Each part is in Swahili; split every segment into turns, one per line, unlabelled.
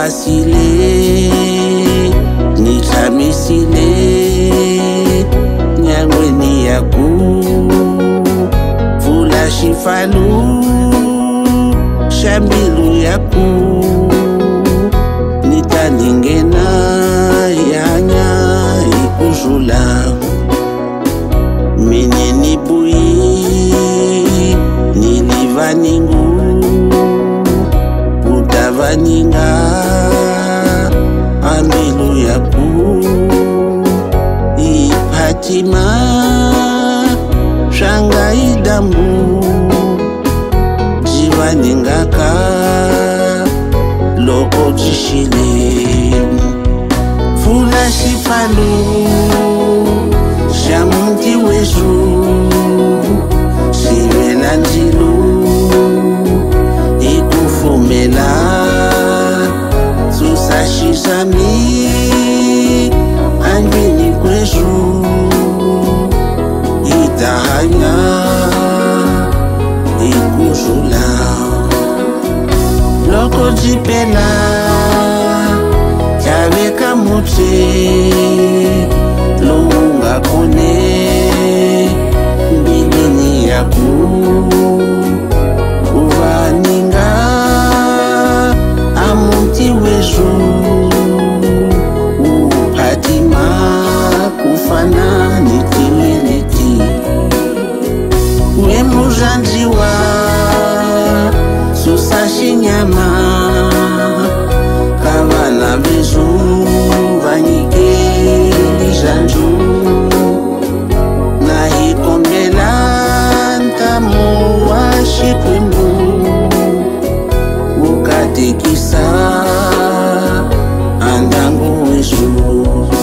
Wasile nitamisile nyangweni yaku vula shifalu shambilu yaku nitaningena yanya ikuzula mine nibui nilivaningu utavaninga ambilu yaku ipatima shanga idambu jivaningaka loko jishile fula shifalu shamuti wezu shivela njilu ikufumela susashizami angini kwezu itahanya ikuzula loko jipela chaveka mute lunga kone mbilini yaku uvaninga amuti wezu upatima kufana nitimiliti wemuzanjiwa susashinyama kavana vezu vanyike lijanju nahikombela ntamu washikwembu ukatekisa andangu wezu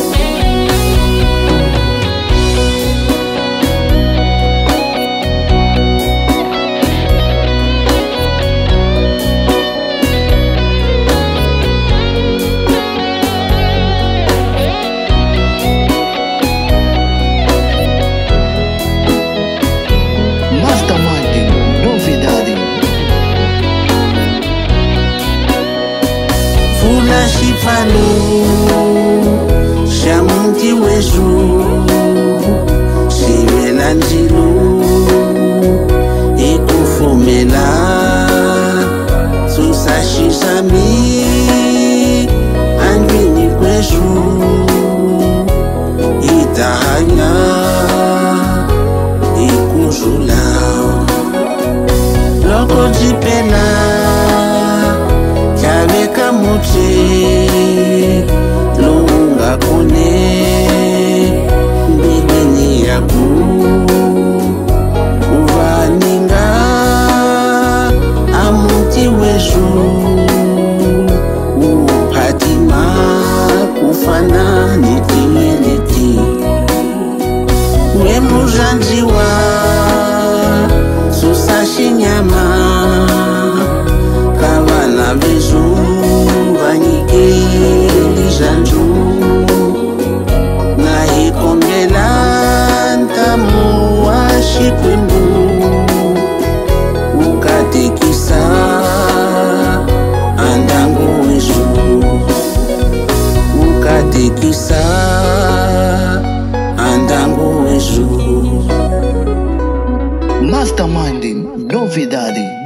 fula shifalu shamuti wezu shivela njilu ikufumela susashizami angini kwezu itahanya ikuzula loko jipela chaveka mute lunga kone mbilini yaku uvaninga amuti wezu upatima kufana nitimiliti wemuzanjiwa susashinyama kavana vezu vanyike lijanju nahikombela ntamu washikwembu ukatekisa andangu wezu ukatekisa andangu wezu
Masterminding, novidade.